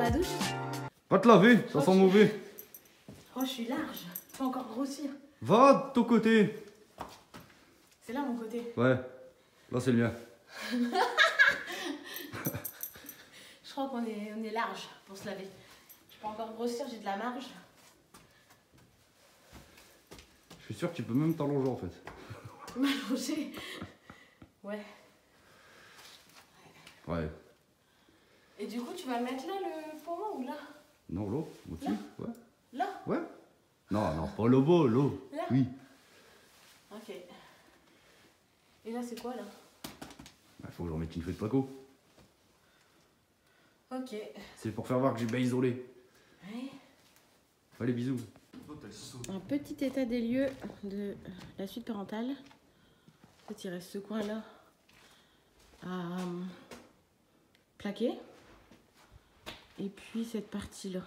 la douche? Va te laver, ça sent mauvais. Oh, je suis large. Tu vas encore grossir. Va de ton côté. C'est là mon côté. Ouais, là c'est le mien. Je crois qu'on est large pour se laver. Je peux encore grossir, j'ai de la marge. Je suis sûr que tu peux même t'allonger en fait. M'allonger. Ouais. Ouais. Et du coup, tu vas le mettre là, le poumon, ou là? Non, l'eau, au-dessus. Ouais. Là? Ouais. Non, non, pas le beau, l'eau. Là? Oui. Ok. Et là, c'est quoi, là? Bah, faut que j'en mette une feuille de placo. Ok. C'est pour faire voir que j'ai bien isolé. Ouais. Allez, bisous. Un petit état des lieux de la suite parentale. En fait, il reste ce coin-là à plaquer. Et puis cette partie-là.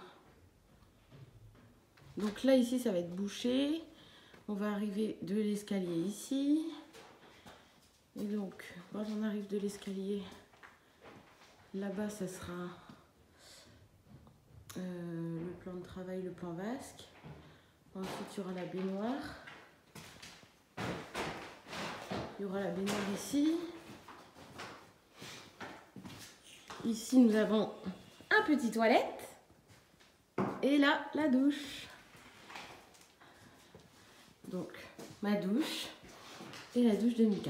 Donc là, ici, ça va être bouché. On va arriver de l'escalier ici. Et donc, quand on arrive de l'escalier, là-bas, ça sera le plan de travail, le plan vasque. Ensuite, il y aura la baignoire. Il y aura la baignoire ici. Ici, nous avons un petit toilette. Et là, la douche. Donc, ma douche et la douche de Mika.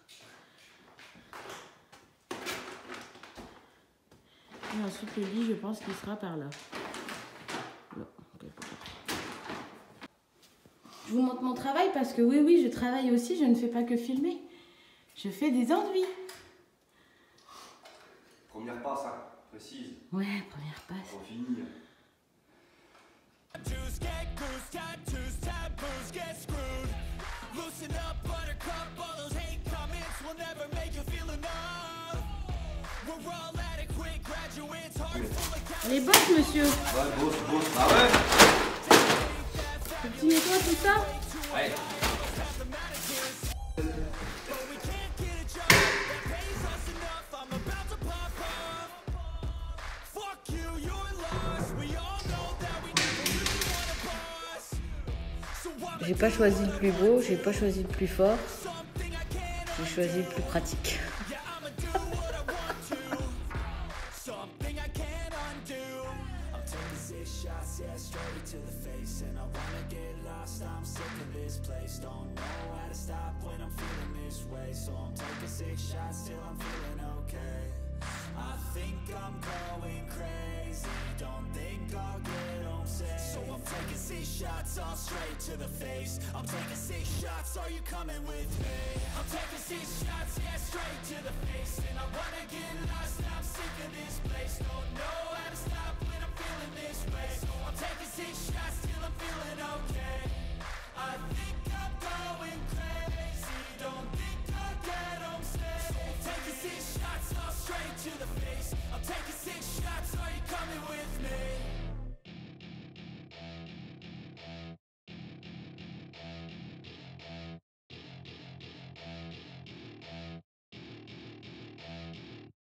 Et ensuite, le lit, je pense qu'il sera par là. Non, quelque part. Je vous montre mon travail parce que oui, je travaille aussi, je ne fais pas que filmer. Je fais des enduits. Première passe, hein, précise. Ouais, première passe. Pour finir. Elle est bosse, monsieur. Ouais, bosse. Ah ouais? Le petit nettoie tout ça? Ouais. J'ai pas choisi le plus beau, j'ai pas choisi le plus fort. J'ai choisi le plus pratique. Shots all straight to the face. I'm taking 6 shots, are you coming with me? I'm taking 6 shots, yeah, straight to the face. And I wanna get lost, I'm sick of this place. Don't know how to stop when I'm feeling this way. So I'm taking 6 shots till I'm feeling okay.